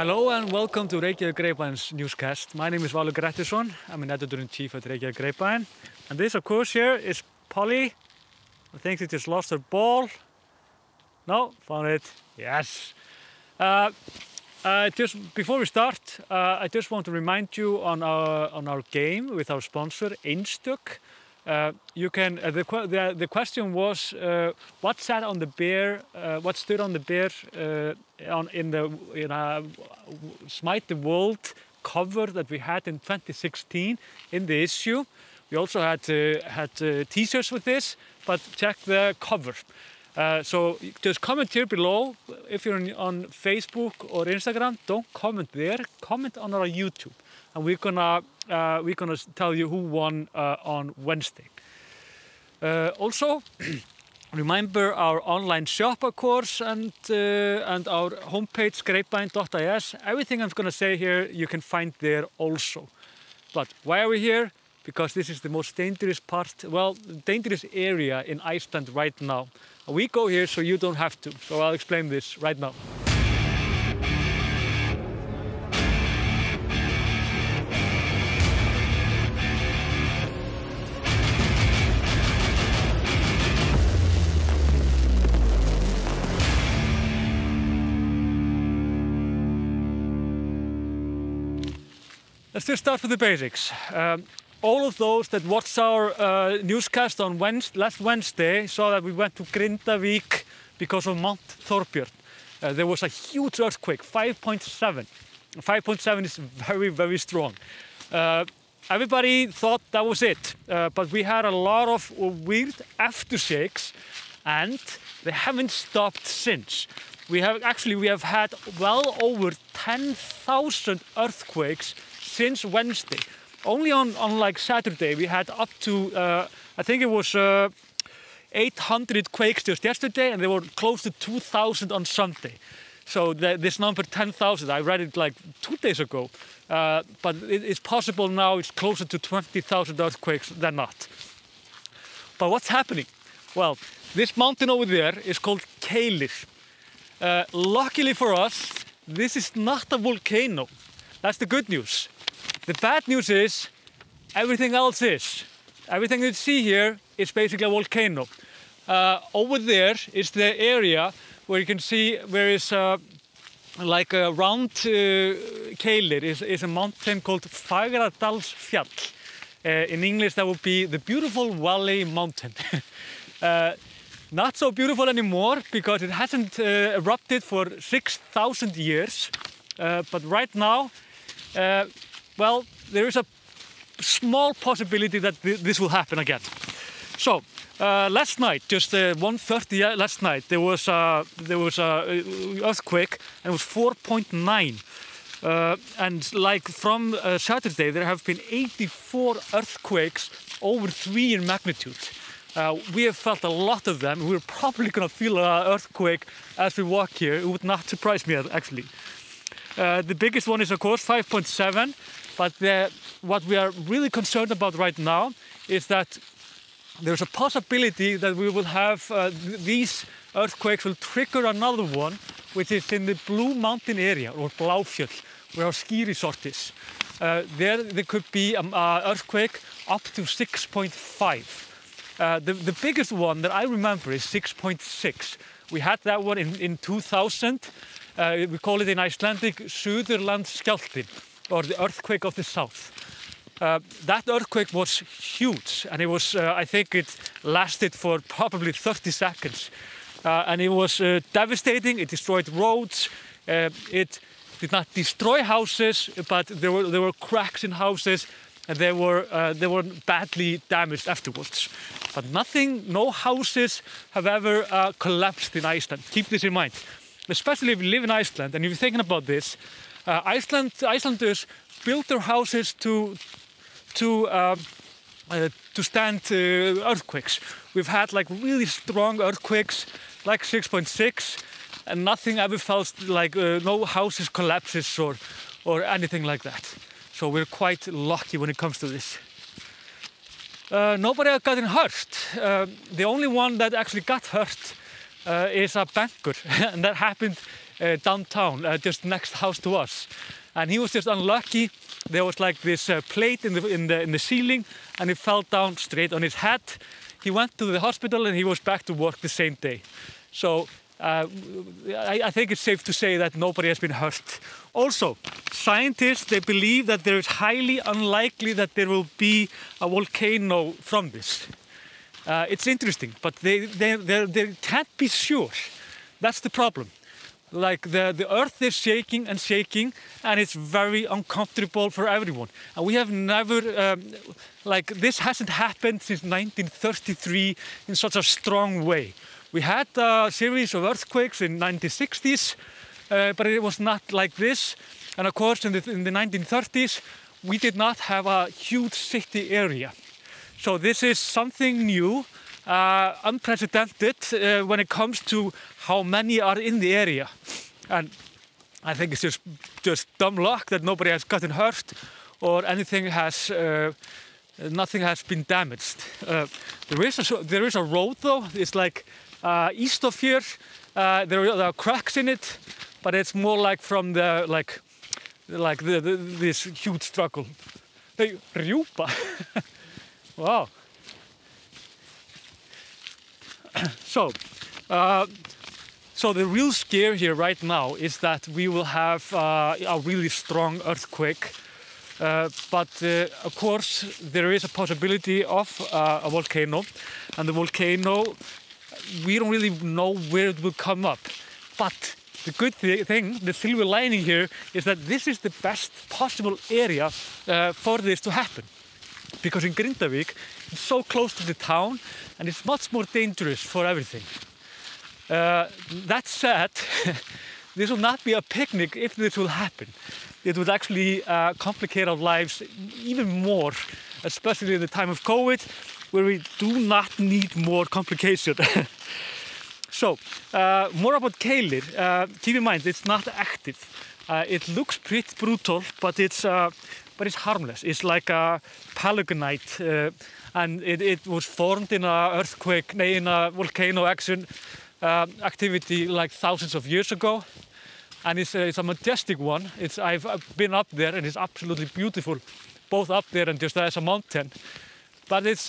Hello and welcome to Reykjanes Newscast. My name is Valur Grettisson. I'm an editor-in-chief at Reykjanes. And this, of course, here is Pollý. I think she just lost her ball. No, found it. Yes. Just before we start, I just want to remind you on our game with our sponsor, Einstök. The question was what sat on the bear, what stood on the bear in a Smite the World cover that we had in 2016 in the issue. We also had t-shirts with this, but check the cover. So just comment here below. If you're on Facebook or Instagram, don't comment there. Comment on our YouTube, and we're gonna tell you who won on Wednesday. Also, remember our online shop, of course, and our homepage grapevine.is. Everything I'm gonna say here, you can find there also. But why are we here? Because this is the most dangerous part, well, dangerous area in Iceland right now. We go here so you don't have to. So I'll explain this right now. Let's just start with the basics. All of those that watched our newscast on last Wednesday saw that we went to Grindavík because of Mount Thorbjörn. There was a huge earthquake, 5.7. 5.7 is very, very strong. Everybody thought that was it, but we had a lot of weird aftershakes, and they haven't stopped since. We have had well over 10,000 earthquakes since Wednesday. Only on like Saturday we had up to I think it was 800 quakes just yesterday, and they were close to 2,000 on Sunday. So this number 10,000, I read it like 2 days ago, but it's possible now it's closer to 20,000 earthquakes than not. But what's happening? Well, this mountain over there is called Keilir. Luckily for us, this is not a volcano. That's the good news. The bad news is everything else is. Everything you see here is basically a volcano. Over there is the area where you can see where is like around Keilir is a mountain called Fagradalsfjall. In English that would be the Beautiful Valley Mountain. Not so beautiful anymore because it hasn't erupted for 6,000 years. But right now, well, there is a small possibility that this will happen again. So last night, just 1:30 last night, there was a earthquake, and it was 4.9. And like from Saturday, there have been 84 earthquakes over 3 in magnitude. We have felt a lot of them. We're probably going to feel an earthquake as we walk here. It would not surprise me, actually. The biggest one is, of course, 5.7. But what we are really concerned about right now is that there's a possibility that we will have these earthquakes will trigger another one, which is in the Blue Mountain area, or Bláfjöll, where our ski resort is. There could be an earthquake up to 6.5. The biggest one that I remember is 6.6. We had that one in 2000. We call it in Icelandic Suðurlandsskjálftinn, or the earthquake of the south. That earthquake was huge, and it was, I think it lasted for probably 30 seconds. And it was devastating. It destroyed roads. It did not destroy houses, but there were cracks in houses, and they were badly damaged afterwards. But no houses have ever collapsed in Iceland. Keep this in mind. Especially if you live in Iceland and you're thinking about this, Icelanders built their houses to stand earthquakes. We've had like really strong earthquakes, like 6.6, and nothing ever felt like no houses collapses or anything like that. So we're quite lucky when it comes to this. Nobody has gotten hurt. The only one that actually got hurt is a banker, and that happened downtown, just next house to us. And he was just unlucky. There was like this plate in the ceiling, and it fell down straight on his head. He went to the hospital and he was back to work the same day. So I think it's safe to say that nobody has been hurt. Also, scientists, they believe that there is highly unlikely that there will be a volcano from this. It's interesting, but they can't be sure. That's the problem. Like the earth is shaking and shaking, and it's very uncomfortable for everyone. And we have never, like this hasn't happened since 1933 in such a strong way. We had a series of earthquakes in the 1960s, but it was not like this. And of course, in the 1930s, we did not have a huge city area. So this is something new, unprecedented when it comes to how many are in the area. And I think it's just dumb luck that nobody has gotten hurt or anything has, nothing has been damaged. There is a road though. It's like east of here. There are cracks in it, but it's more like from the this huge struggle. Hey, rjúpa. Wow. So the real scare here right now is that we will have a really strong earthquake. But of course there is a possibility of a volcano, and the volcano, we don't really know where it will come up. But the good thing, the silver lining here, is that this is the best possible area for this to happen. Because in Grindavík, it's so close to the town and it's much more dangerous for everything. That said, this will not be a picnic if this will happen. It would actually complicate our lives even more, especially in the time of COVID, where we do not need more complication. So, more about Keilir. Keep in mind, it's not active. It looks pretty brutal, but it's harmless. It's like a palagonite, and it was formed in a volcano action activity like thousands of years ago, and it's a majestic one. I've been up there, and it's absolutely beautiful, both up there and just as a mountain. But it's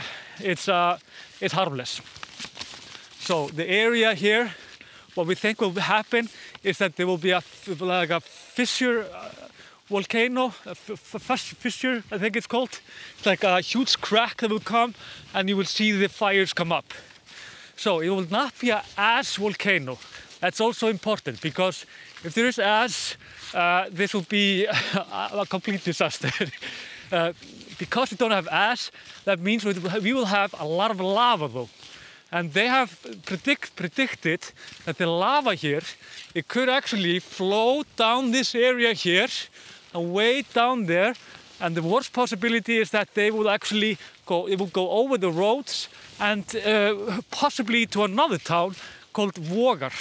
harmless. So the area here, what we think will happen is that there will be a fissure volcano, a fissure, I think it's called. It's like a huge crack that will come, and you will see the fires come up. So it will not be an ash volcano. That's also important, because if there is ash, this will be a complete disaster. Because we don't have ash, that means we will have a lot of lava though. And they have predicted that the lava here, it could actually flow down this area here and way down there. And the worst possibility is that they will actually it will go over the roads and possibly to another town called Vogar.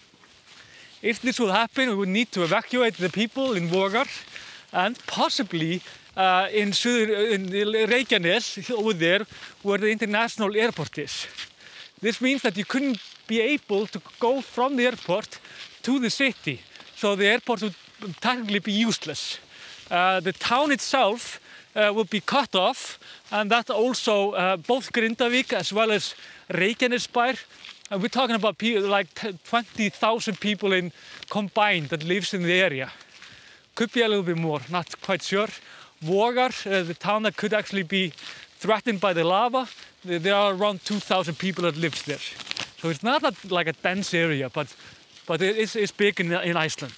If this will happen, we will need to evacuate the people in Vogar, and possibly in Reykjanes, over there, where the international airport is. This means that you couldn't be able to go from the airport to the city, so the airport would technically be useless. The town itself will be cut off, and that also both Grindavík as well as Reykjanesbær. And we're talking about like 20,000 people combined that lives in the area. Could be a little bit more, not quite sure. Vogar, the town that could actually be threatened by the lava, there are around 2,000 people that live there. So it's not like a dense area, but it's big in Iceland.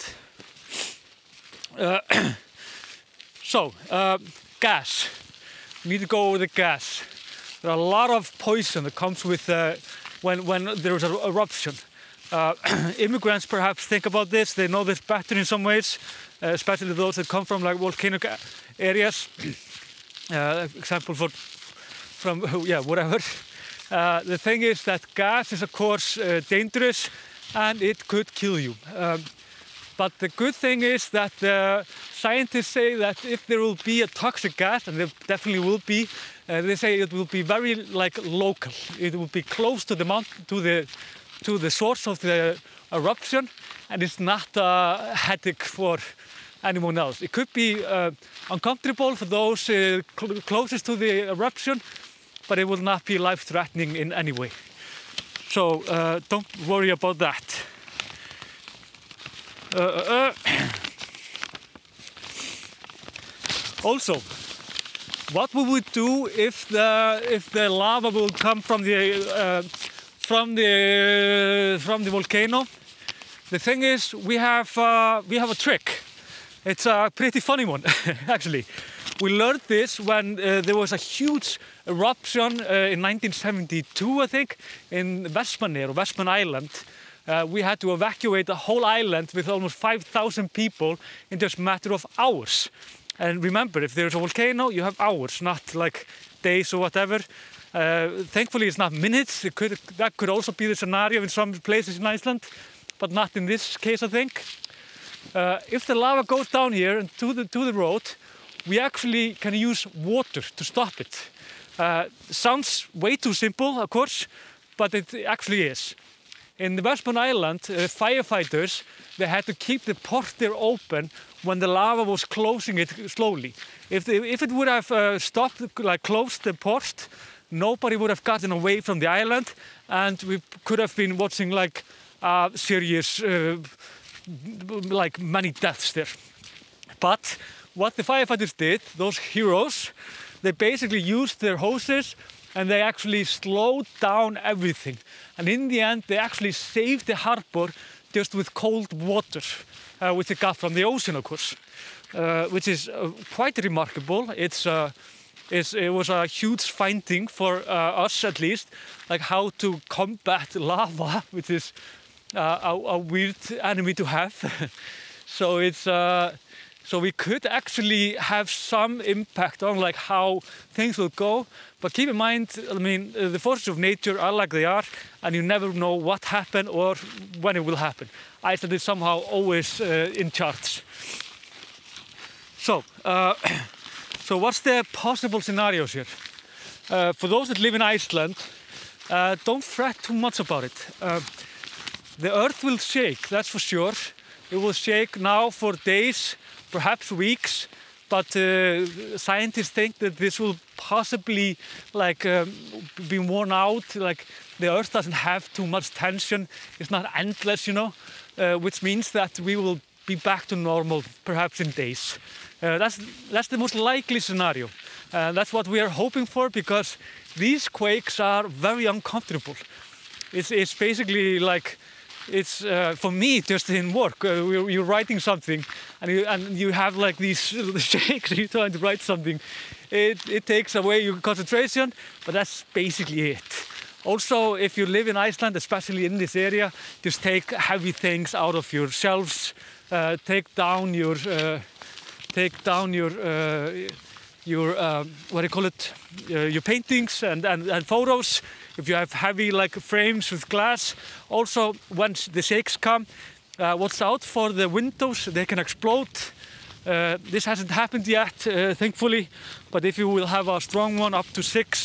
Gas. We need to go over the gas. There are a lot of poison that comes with when there is an eruption. Immigrants perhaps think about this. They know this better in some ways, especially those that come from like volcanic areas. Example from whatever. The thing is that gas is of course dangerous, and it could kill you. But the good thing is that scientists say that if there will be a toxic gas, and there definitely will be, they say it will be very local. It will be close to the mountain, to the source of the eruption, and it's not a headache for anyone else. It could be uncomfortable for those closest to the eruption, but it will not be life-threatening in any way. So don't worry about that. Also, what we would do if the lava will come from the volcano? The thing is, we have a trick. It's a pretty funny one, actually. We learned this when there was a huge eruption in 1972, I think, in Vestmann Island. We had to evacuate the whole island with almost 5,000 people in just a matter of hours. And remember, if there's a volcano, you have hours, not like days or whatever. Thankfully, it's not minutes. That could also be the scenario in some places in Iceland, but not in this case, I think. If the lava goes down here and to the road, we actually can use water to stop it. Sounds way too simple, of course, but it actually is. In the Vestmann Island, firefighters, they had to keep the port there open when the lava was closing it slowly. If it would have stopped, like closed the port, nobody would have gotten away from the island, and we could have been watching like serious, like many deaths there. But what the firefighters did, those heroes, they basically used their hoses and they actually slowed down everything. And in the end, they actually saved the harbor just with cold water, which they got from the ocean, of course, which is quite remarkable. It was a huge finding for us, at least, like how to combat lava, which is a weird enemy to have. So it's so we could actually have some impact on like how things will go. But keep in mind, I mean, the forces of nature are like they are, and you never know what happened or when it will happen. Iceland is somehow always in charge. So, so what's the possible scenarios here? For those that live in Iceland, don't fret too much about it. The earth will shake, that's for sure. It will shake now for days, perhaps weeks, but scientists think that this will possibly like be worn out. Like the earth doesn't have too much tension, it's not endless, you know, which means that we will be back to normal perhaps in days. That's the most likely scenario. That's what we are hoping for, because these quakes are very uncomfortable. It's basically like, it's for me just in work. You're writing something and you have like these shakes and you're trying to write something. It takes away your concentration, but that's basically it. Also, if you live in Iceland, especially in this area, just take heavy things out of your shelves. Take down your what do you call it? Your paintings and photos. If you have heavy like frames with glass. Also, once the shakes come, watch out for the windows, they can explode. This hasn't happened yet, thankfully, but if you will have a strong one up to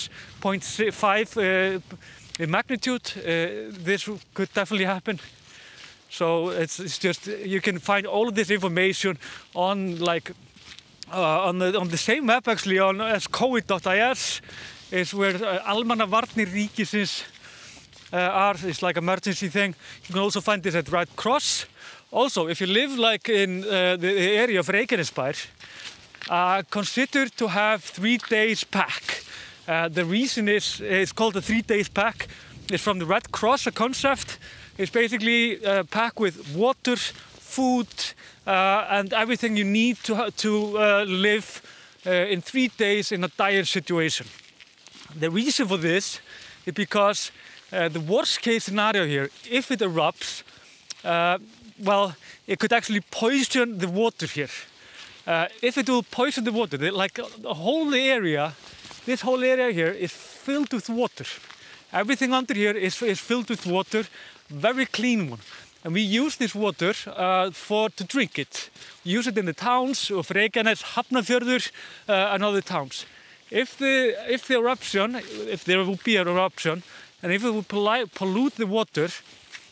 6.5 in magnitude, this could definitely happen. So it's just, you can find all of this information on like on the same map actually, as covid.is. is where Almannavarnir Ríkisins are. It's like an emergency thing. You can also find this at Red Cross. Also, if you live like in the area of Reykjanes, consider to have 3 days pack. The reason is it's called the 3 days pack. It's from the Red Cross, a concept. It's basically a pack with water, food, and everything you need to live in 3 days in a dire situation. The reason for this is because the worst case scenario here, if it erupts, well, it could actually poison the water here. If it will poison the water, like the whole area, this whole area here is filled with water. Everything under here is filled with water, very clean one. And we use this water to drink it. We use it in the towns of Reykjanes, Hafnarfjörður, and other towns. If the eruption, if there will be an eruption, and if it will pollute the water,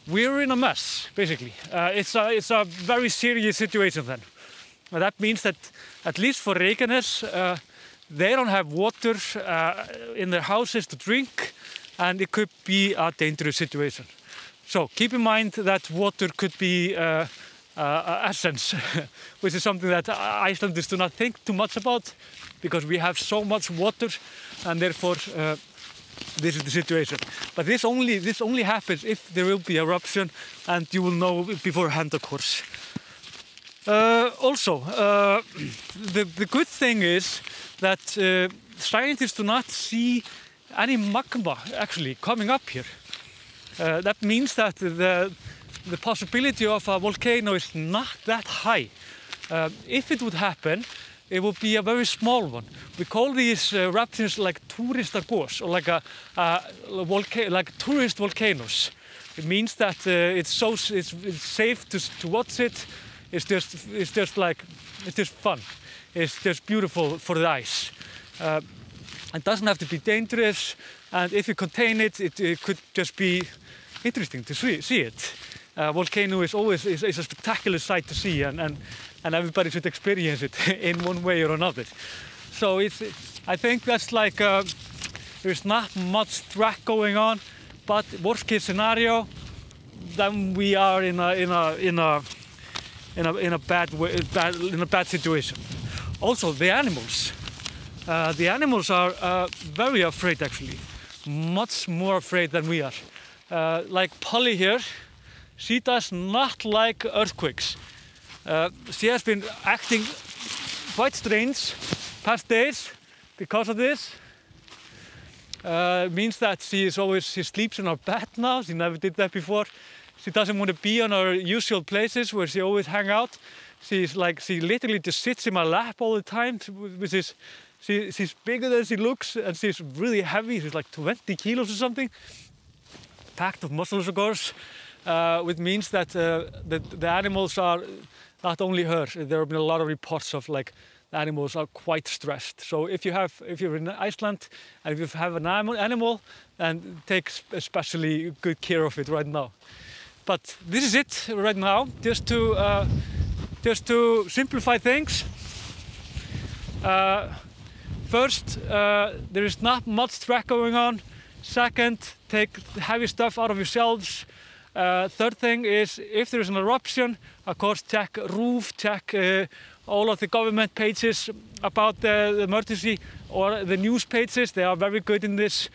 we're in a mess, basically. It's a very serious situation then. That means that, at least for Reykjanes, they don't have water in their houses to drink, and it could be a dangerous situation. So keep in mind that water could be essence, which is something that Icelanders do not think too much about, because we have so much water, and therefore this is the situation. But this only happens if there will be eruption, and you will know beforehand, of course. Also, the good thing is that scientists do not see any magma actually coming up here. That means that the possibility of a volcano is not that high. If it would happen, it would be a very small one. We call these eruptions like turistagos, or like tourist volcanoes. It means that it's safe to watch it. It's just fun. It's just beautiful for the eyes. It doesn't have to be dangerous, and if you contain it, it could just be interesting to see it. Volcano is always a spectacular sight to see, and everybody should experience it in one way or another. So I think that's like there's not much threat going on, but worst case scenario, then we are in a bad situation. Also, the animals. The animals are very afraid, actually, much more afraid than we are. Like Pollý here, she does not like earthquakes. She has been acting quite strange past days because of this. It means that she sleeps in her bed now. She never did that before. She doesn't want to be on her usual places where she always hang out. She literally just sits in my lap all the time, which is, she's bigger than she looks, and she's really heavy. She's like 20 kilos or something. Packed of muscles, of course, which means that the animals are, not only her, there have been a lot of reports of like the animals are quite stressed. So if you're in Iceland and if you have an animal, then take especially good care of it right now. But this is it right now, just to simplify things. First, there is not much threat going on. Second, take heavy stuff out of yourselves. Third thing is, if there is an eruption, of course, check roof, check all of the government pages about the emergency, or the news pages. They are very good in this,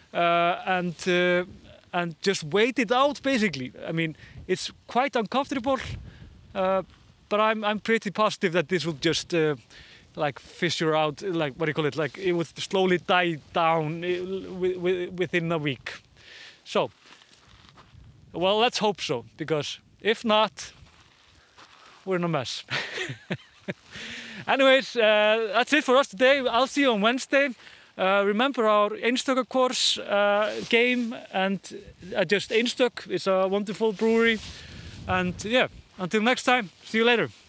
and just wait it out, basically. I mean, it's quite uncomfortable, but I'm pretty positive that this will just like fissure out, like, what do you call it, like it would slowly die down within a week. So, well, let's hope so, because if not, we're in a mess. Anyways, that's it for us today. I'll see you on Wednesday. Remember our Einstök course game, and just Einstök is a wonderful brewery. And yeah, until next time, see you later.